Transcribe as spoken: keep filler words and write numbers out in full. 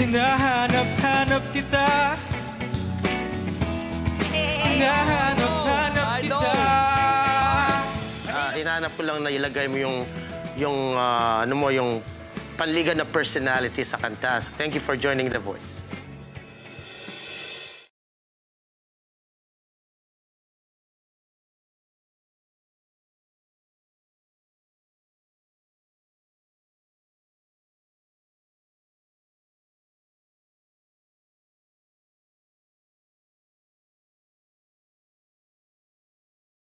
Hinahanap-hanap kita. Hinahanap-hanap kita. Ah, hinahanap ko lang na ilagay mo yung, yung, ah, ano mo, yung panligan na personality sa kanta. Thank you for joining The Voice.